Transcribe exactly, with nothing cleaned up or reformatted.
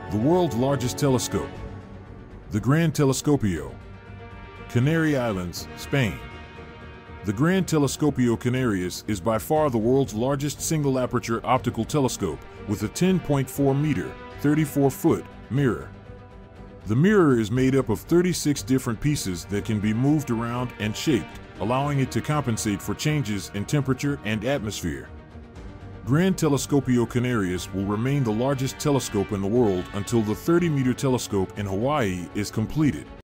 The world's largest telescope. The GRAN Telescopio. Canary Islands, Spain. The GRAN Telescopio Canarias is by far the world's largest single-aperture optical telescope with a ten point four meter, thirty-four foot mirror. The mirror is made up of thirty-six different pieces that can be moved around and shaped, allowing it to compensate for changes in temperature and atmosphere. GRAN Telescopio Canarias will remain the largest telescope in the world until the thirty meter telescope in Hawaii is completed.